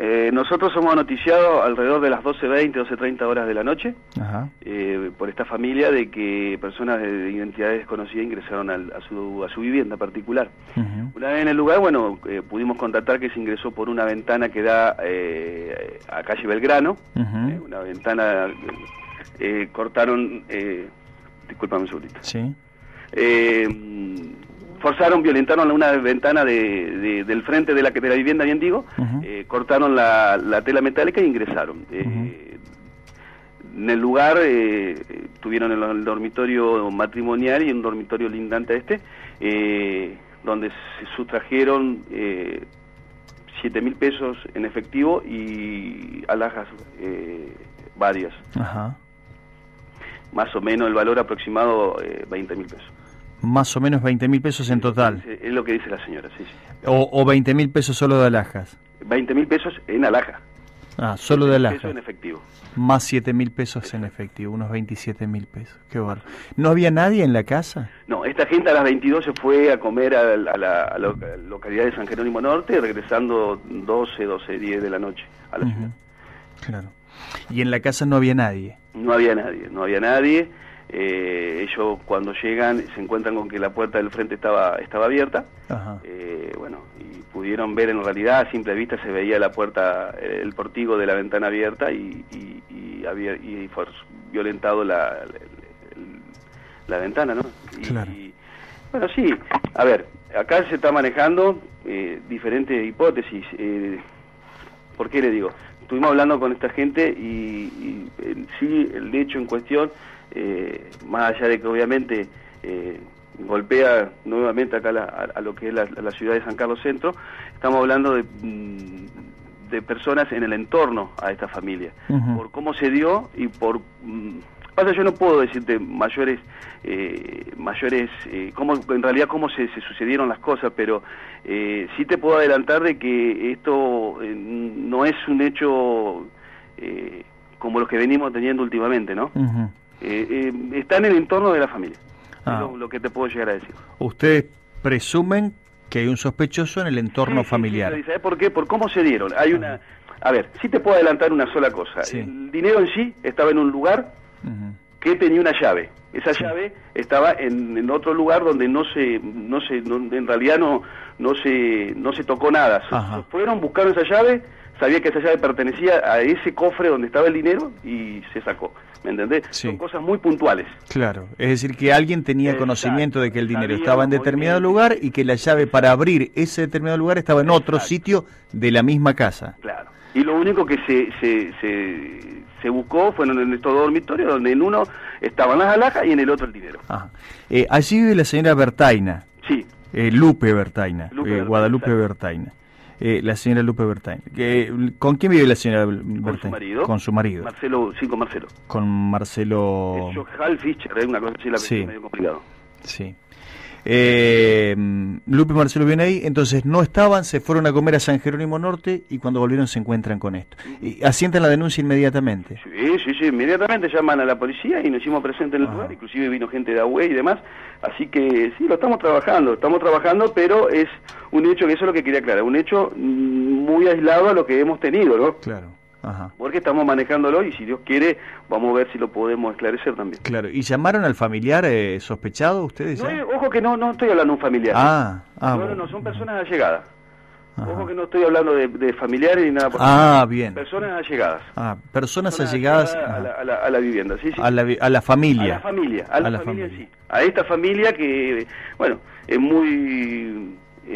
Nosotros somos noticiados alrededor de las 12:20, 12:30 horas de la noche, Ajá. Por esta familia de que personas de identidades desconocidas ingresaron a su vivienda particular. Uh-huh. Una vez en el lugar, bueno, pudimos constatar que se ingresó por una ventana que da a calle Belgrano, Uh-huh. una ventana, cortaron, discúlpame un segundito. Sí. Forzaron, violentaron una ventana del frente de la vivienda, bien digo, Uh-huh. cortaron la tela metálica e ingresaron. Uh-huh. En el lugar tuvieron el dormitorio matrimonial y un dormitorio lindante a donde se sustrajeron 7.000 pesos en efectivo y alhajas varias. Ajá. Más o menos el valor aproximado 20.000 pesos. Más o menos 20.000 pesos en total. Es lo que dice la señora, sí. O 20.000 pesos solo de alhajas. 20.000 pesos en alhaja. Ah, solo de alhajas. Pesos en efectivo. Más 7.000 pesos en efectivo, unos 27.000 pesos. Qué bárbaro. ¿No había nadie en la casa? No, esta gente a las 22 se fue a comer a la localidad de San Jerónimo Norte, regresando 12:10 de la noche a la ciudad. Claro. ¿Y en la casa no había nadie? No había nadie. Ellos cuando llegan se encuentran con que la puerta del frente estaba abierta. Ajá. Bueno, y pudieron ver, en realidad a simple vista se veía la puerta, el portico de la ventana abierta y fue violentado la ventana, ¿no? Claro. Bueno, sí, a ver, acá se está manejando diferentes hipótesis. ¿Por qué le digo? Estuvimos hablando con esta gente y sí, el hecho en cuestión, más allá de que obviamente golpea nuevamente acá a lo que es la ciudad de San Carlos Centro, estamos hablando de personas en el entorno a esta familia. Uh-huh. Por cómo se dio y por... pasa, yo no puedo decirte mayores cómo en realidad cómo se sucedieron las cosas, pero sí te puedo adelantar de que esto no es un hecho como los que venimos teniendo últimamente, ¿no? Uh-huh. Está en el entorno de la familia. Es lo que te puedo llegar a decir. Ustedes presumen que hay un sospechoso en el entorno familiar. Sí, ¿sabes por qué? Por cómo se dieron. Hay una... A ver, sí te puedo adelantar una sola cosa. Sí. El dinero en sí estaba en un lugar que tenía una llave. Esa llave estaba en otro lugar donde en realidad no se tocó nada. Fueron, buscaron esa llave, sabía que esa llave pertenecía a ese cofre donde estaba el dinero y se sacó. ¿Me entendés? Sí. Son cosas muy puntuales. Claro, es decir, que alguien tenía conocimiento de que el dinero estaba en determinado lugar y que la llave para abrir ese determinado lugar estaba en otro sitio de la misma casa. Claro. Y lo único que se buscó fueron en estos dos dormitorios, donde en uno estaban las alhajas y en el otro el dinero. Ajá. Allí vive la señora Bertaina. Sí. Lupe Bertaina. Guadalupe Bertaina. La señora Lupe Bertaina. ¿Con quién vive la señora Bertaina? Con su marido. Con su marido. Marcelo, sí, con Marcelo. Con Marcelo... Hal Fischer, es una cosa así, sí. Medio complicado. Sí. Lupe y Marcelo vienen ahí, entonces no estaban, se fueron a comer a San Jerónimo Norte y cuando volvieron se encuentran con esto. Y asientan la denuncia inmediatamente. Sí, inmediatamente llaman a la policía y nos hicimos presentes en el lugar, inclusive vino gente de Agüey y demás, así que sí, lo estamos trabajando, pero es un hecho, que eso es lo que quería aclarar, un hecho muy aislado a lo que hemos tenido, ¿no? Claro. Ajá. Porque estamos manejándolo y si Dios quiere vamos a ver si lo podemos esclarecer también. Claro. ¿Y llamaron al familiar sospechado ustedes? No, ojo que no estoy hablando de un familiar. No, son personas allegadas. Ajá. Ojo que no estoy hablando de familiares ni nada. Bien. Personas allegadas. Personas allegadas a la vivienda, sí. A la familia. A la familia en sí. A esta familia que, bueno, es muy...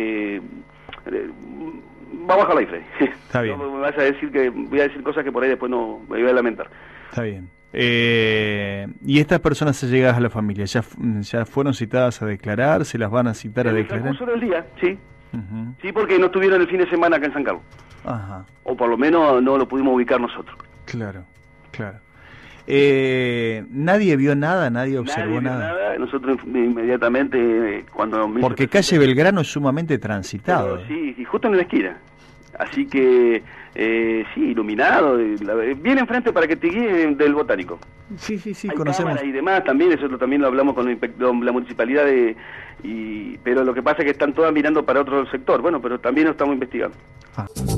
vamos a bajar la Freddy. Está bien. No me vas a decir que voy a decir cosas que por ahí después no me voy a lamentar. Está bien. ¿Y estas personas allegadas a la familia ya fueron citadas a declarar? ¿Se las van a citar a declarar? En el transcurso del día, sí. Uh-huh. Sí, porque no estuvieron el fin de semana acá en San Carlos. Ajá. O por lo menos no lo pudimos ubicar nosotros. Claro. ¿Nadie vio nada? ¿Nadie observó nada? Nosotros inmediatamente cuando... Porque calle Belgrano es sumamente transitado. Sí, y justo en la esquina. Así que, sí, iluminado, bien enfrente para que te guíe del Botánico. Sí, hay conocemos. Y demás, también, eso también lo hablamos con la municipalidad, pero lo que pasa es que están todas mirando para otro sector. Bueno, pero también lo estamos investigando.